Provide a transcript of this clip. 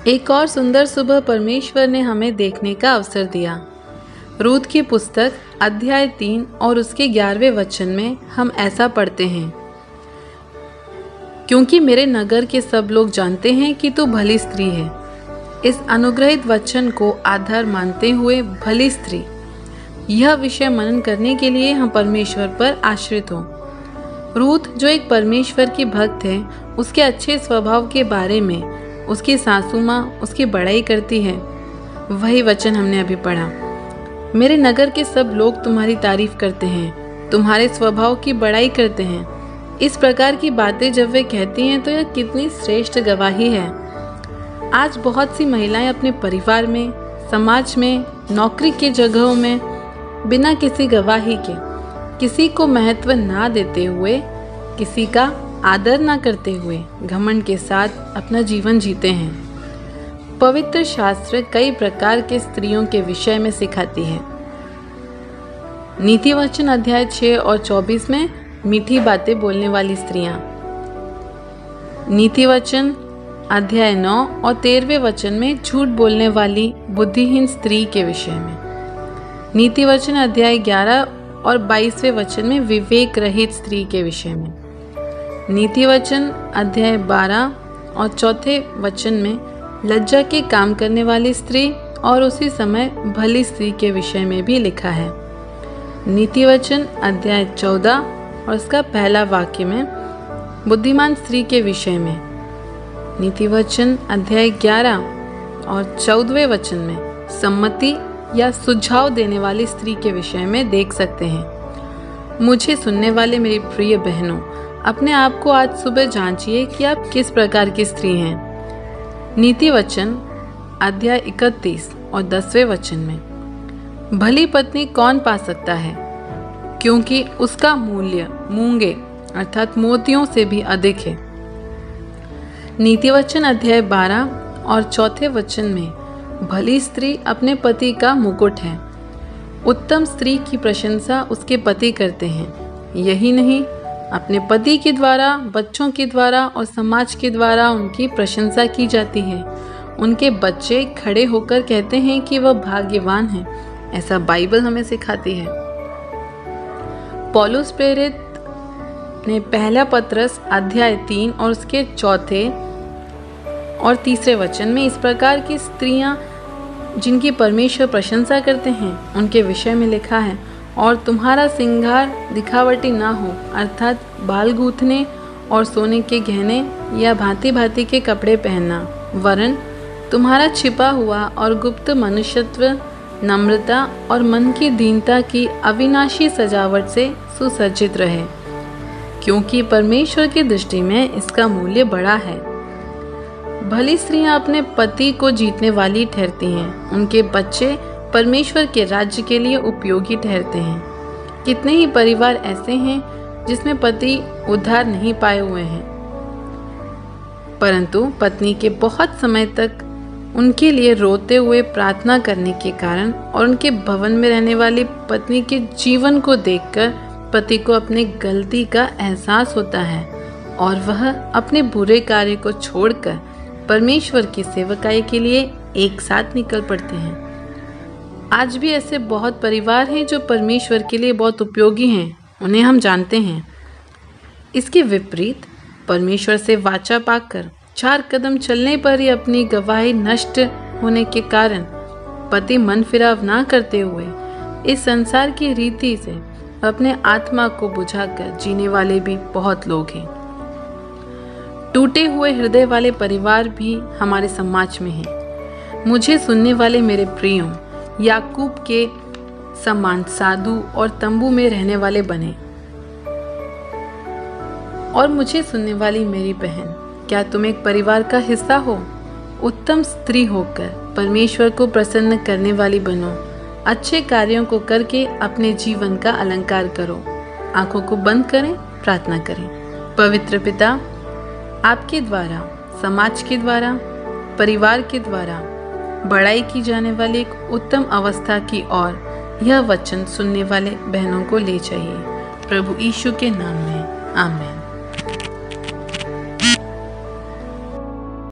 एक और सुंदर सुबह परमेश्वर ने हमें देखने का अवसर दिया। रूत की पुस्तक अध्याय 3 और उसके 11वें वचन में हम ऐसा पढ़ते हैं, क्योंकि मेरे नगर के सब लोग जानते हैं कि तू भली स्त्री है। इस अनुग्रहित वचन को आधार मानते हुए भली स्त्री, यह विषय मनन करने के लिए हम परमेश्वर पर आश्रित हों। रूत जो एक परमेश्वर की भक्त है, उसके अच्छे स्वभाव के बारे में उसकी सासू माँ उसकी बड़ाई करती है। वही वचन हमने अभी पढ़ा। मेरे नगर के सब लोग तुम्हारी तारीफ करते हैं, तुम्हारे स्वभाव की बड़ाई करते हैं। इस प्रकार की बातें जब वे कहती हैं तो यह कितनी श्रेष्ठ गवाही है। आज बहुत सी महिलाएं अपने परिवार में, समाज में, नौकरी के जगहों में बिना किसी गवाही के, किसी को महत्व ना देते हुए, किसी का आदर ना करते हुए घमंड के साथ अपना जीवन जीते हैं। पवित्र शास्त्र कई प्रकार के स्त्रियों के विषय में सिखाती है। नीति वचन अध्याय 6 और 24 में मीठी बातें बोलने वाली स्त्रियां, नीति वचन अध्याय 9 और 13वें वचन में झूठ बोलने वाली बुद्धिहीन स्त्री के विषय में, नीति वचन अध्याय 11 और 22वें वचन में विवेक रहित स्त्री के विषय में, नीति वचन अध्याय 12 और 4थे वचन में लज्जा के काम करने वाली स्त्री और उसी समय भली स्त्री के विषय में भी लिखा है। नीति वचन अध्याय 14 और उसका पहला वाक्य में बुद्धिमान स्त्री के विषय में, नीति वचन अध्याय 11 और 14वें वचन में सम्मति या सुझाव देने वाली स्त्री के विषय में देख सकते हैं। मुझे सुनने वाले मेरी प्रिय बहनों, अपने आप को आज सुबह जांचिए कि आप किस प्रकार की स्त्री हैं। नीति वचन अध्याय 31 और 10वें वचन में, भली पत्नी कौन पा सकता है, क्योंकि उसका मूल्य मूंगे अर्थात मोतियों से भी अधिक है। नीति वचन अध्याय 12 और 4थे वचन में, भली स्त्री अपने पति का मुकुट है। उत्तम स्त्री की प्रशंसा उसके पति करते हैं। यही नहीं, अपने पति के द्वारा, बच्चों के द्वारा और समाज के द्वारा उनकी प्रशंसा की जाती है। उनके बच्चे खड़े होकर कहते हैं कि वह भाग्यवान है। ऐसा बाइबल हमें सिखाती है। पौलुस प्रेरित ने पहला पत्रस अध्याय 3 और उसके 4थे और 3रे वचन में इस प्रकार की स्त्रियां जिनकी परमेश्वर प्रशंसा करते हैं उनके विषय में लिखा है, और तुम्हारा सिंगार दिखावटी ना हो, अर्थात बाल गूंथने और सोने के गहने या भांति भांति के कपड़े पहनना, वरन तुम्हारा छिपा हुआ और गुप्त मनुष्यत्व नम्रता और मन की दीनता की अविनाशी सजावट से सुसज्जित रहे, क्योंकि परमेश्वर की दृष्टि में इसका मूल्य बड़ा है। भली स्त्रियां अपने पति को जीतने वाली ठहरती हैं। उनके बच्चे परमेश्वर के राज्य के लिए उपयोगी ठहरते हैं। कितने ही परिवार ऐसे हैं जिसमें पति उद्धार नहीं पाए हुए हैं, परंतु पत्नी के बहुत समय तक उनके लिए रोते हुए प्रार्थना करने के कारण और उनके भवन में रहने वाली पत्नी के जीवन को देखकर पति को अपने गलती का एहसास होता है और वह अपने बुरे कार्य को छोड़कर परमेश्वर की सेवकाई के लिए एक साथ निकल पड़ते हैं। आज भी ऐसे बहुत परिवार हैं जो परमेश्वर के लिए बहुत उपयोगी हैं, उन्हें हम जानते हैं। इसके विपरीत परमेश्वर से वाचा पाकर 4 कदम चलने पर ही अपनी गवाही नष्ट होने के कारण पति मन फिराव ना करते हुए इस संसार की रीति से अपने आत्मा को बुझाकर जीने वाले भी बहुत लोग हैं। टूटे हुए हृदय वाले परिवार भी हमारे समाज में हैं। मुझे सुनने वाले मेरे प्रियों, याकूब के समान साधु और तंबू में रहने वाले बने। और मुझे सुनने वाली मेरी बहन, क्या तुम एक परिवार का हिस्सा हो? उत्तम स्त्री होकर परमेश्वर को प्रसन्न करने वाली बनो। अच्छे कार्यों को करके अपने जीवन का अलंकार करो। आंखों को बंद करें, प्रार्थना करें। पवित्र पिता, आपके द्वारा, समाज के द्वारा, परिवार के द्वारा बड़ाई की जाने वाली एक उत्तम अवस्था की ओर यह वचन सुनने वाले बहनों को ले जाइए। प्रभु यीशु के नाम में आमीन।